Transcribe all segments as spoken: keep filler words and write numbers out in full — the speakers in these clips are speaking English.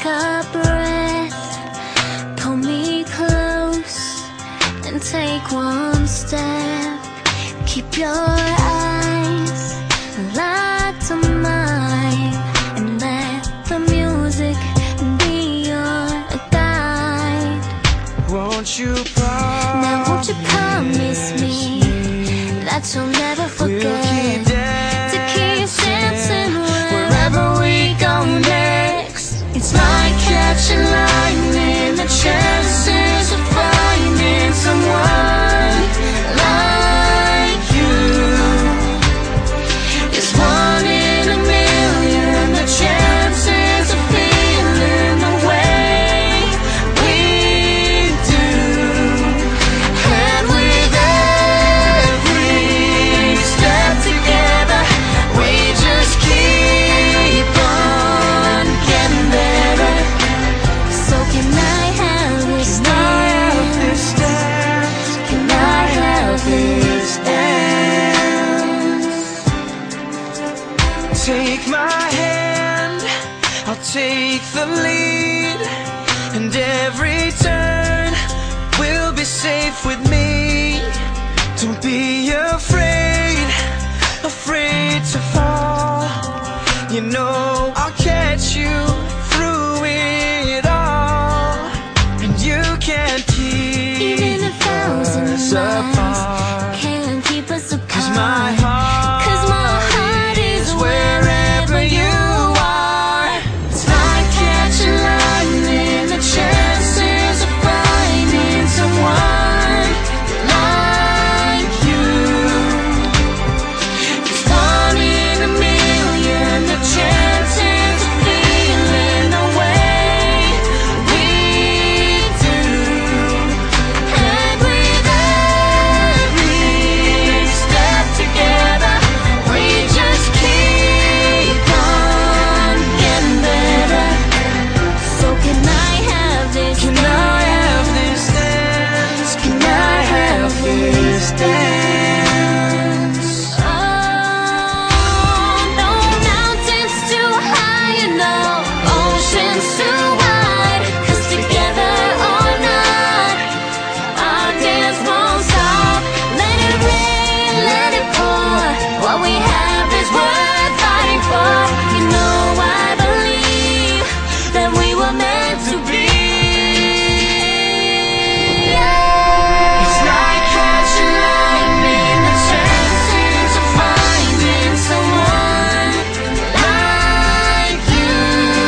take a breath, pull me close and take one step. Keep your eyes locked on mine and let the music be your guide. Won't you promise? Now won't you promise me that you'll never forget we'll keep to keep dancing wherever we go next? It's like catching lightning, the chances of finding someone like you is one in a million. The chances of feeling the way we do, and with every step together, we just keep on getting better. So can I have this dance? Can I have this dance? Take my hand, I'll take the lead, and every turn will be safe with me. Don't be afraid, afraid to fall. You know I'll catch you through it all, and you can't keep Even a thousand us miles apart. can't keep us apart. 'Cause my heart, 'Cause my heart is wherever you are. It's like catching lightning, the chances of finding someone like you is one in a million. The chances of feeling the way we do, and with every step together, we just keep on getting better. So can I have this can dance? I have this dance? Can I have this dance? Oh, no mountains too high and no oceans too wide, 'cause together or not, our dance won't stop. Let it rain, let it pour, what we have is worth fighting for. You know I believe that we were meant to be. It's like catching lightning, the chances of finding someone like you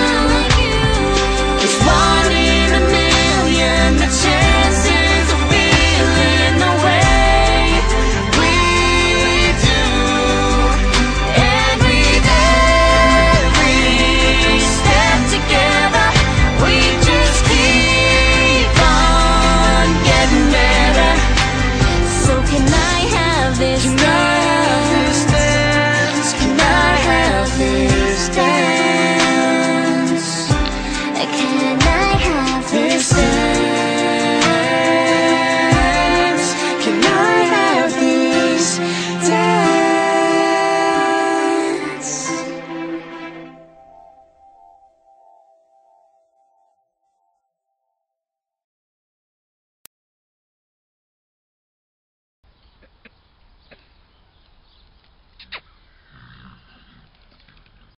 is one in a million. The chances of feeling the way we do, and with every step together, we just keep on getting better. So can I have this Can I have this dance? dance? Can I have this dance? Can I have this dance?